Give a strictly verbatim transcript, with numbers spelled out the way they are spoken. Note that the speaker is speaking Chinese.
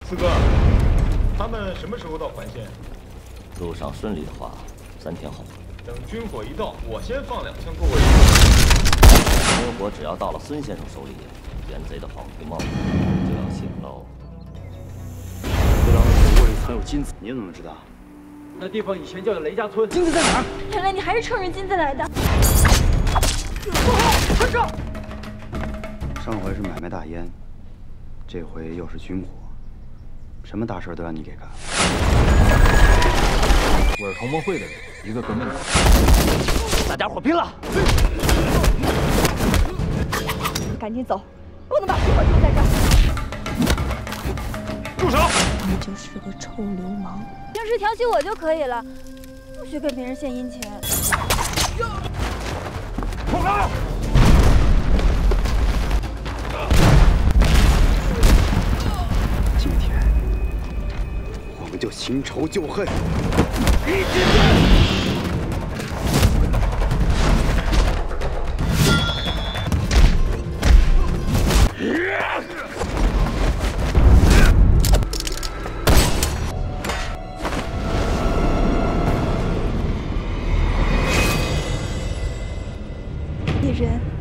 四哥，他们什么时候到环县？ 路上顺利的话，三天后。 等军火一到，我先放两枪过过瘾。 军火只要到了孙先生手里，奸贼的黄皮帽就要醒喽。 回廊的水窝里藏有金子，你怎么知道？ 那地方以前叫做雷家村。 金子在哪儿？ 原来你还是冲着金子来的。 快上！ 上回是买卖大烟，这回又是军火，什么大事都让你给干。 我是同盟会的人，一个革命党。 大家伙拼了！ 赶紧走，不能把军火丢在这儿。 住手！ 你就是个臭流氓，平时调戏我就可以了，不许跟别人献殷勤。 冲上！ 今天我们就新仇旧恨，一起野人。